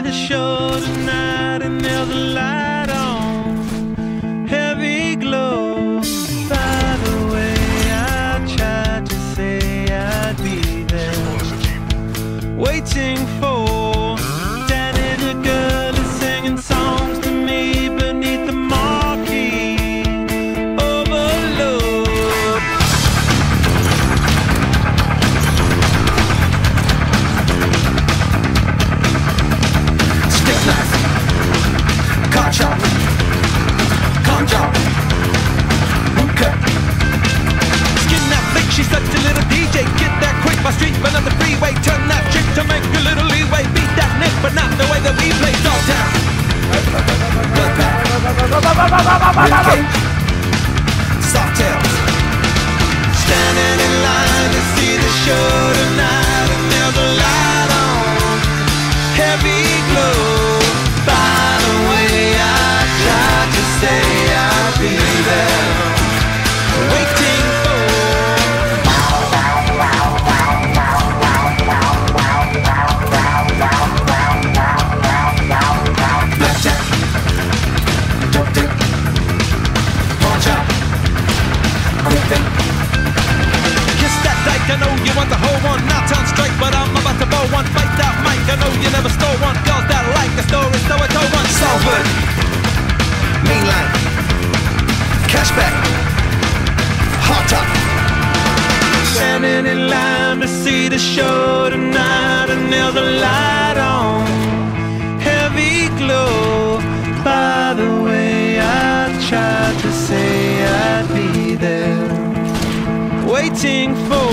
the show tonight and there's a light on, heavy glow. By the way, I tried to say I'd be there, waiting for Danny the girl is singing songs to me beneath the marquee. Overload. Stick knife, car chop, con job, okay. Skin that flick, she's such a little DJ. Get that quick, my street, but on the freeway. Turn that chick to make a little leeway. Beat that nick, but not the way that we play. Dogtown, Bloodbath, ribcage, soft tails. standing in line to see the show tonight, and there's a light on, heavy glow. By the way, I tried to say I'd be there, waiting for. Blackjack, dope dick, pawn shop, everything. Kiss that dyke, I know you want the whole one. Now turn straight, but I'm about to blow one. Fight that mic, I know you never stole one. Girls that like the story, so I told one. Salford, Main Line, Cashback, Hot Top. Standing in line to see the show tonight, and there's a light on, heavy glow. By the way, I tried to say I'd be there, waiting for.